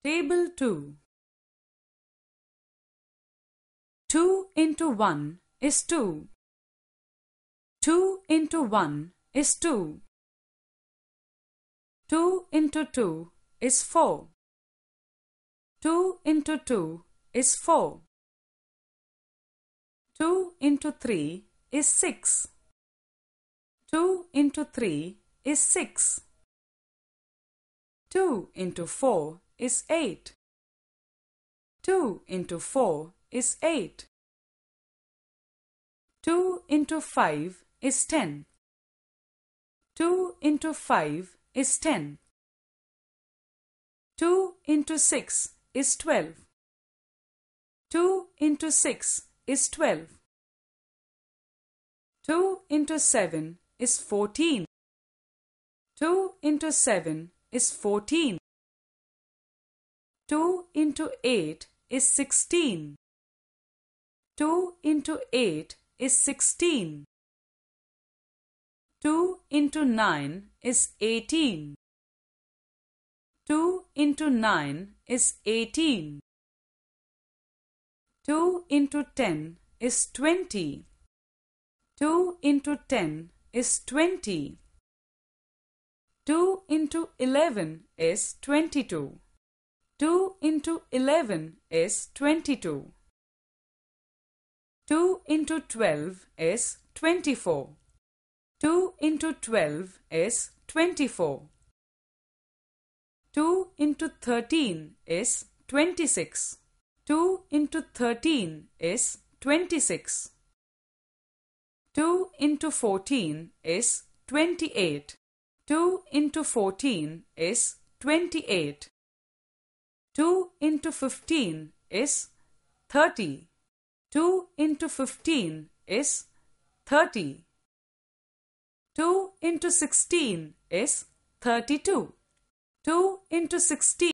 Table 2. 2 into 1 is 2. 2 into 1 is 2. 2 into 2 is 4. 2 into 2 is 4. 2 into 3 is 6. 2 into 3 is 6. 2 into 4 is 8. 2 into 4 is 8. 2 into 5 is 10. 2 into 5 is 10. 2 into 6 is 12. 2 into 6 is 12. 2 into 7 is 14. 2 into 7 is 14. 2 into 8 is 16. 2 into 8 is 16. 2 into 9 is 18. 2 into 9 is 18. 2 into 10 is 20. 2 into 10 is 20. 2 into 11 is 22. 2 into 11 is 22. 2 into 12 is 24. 2 into 12 is 24. 2 into 13 is 26. 2 into 13 is 26. 2 into 14 is 28. 2 into 14 is 28. 2 into 15 is 30. 2 into 15 is 30. 2 into 16 is 32. 2 into 16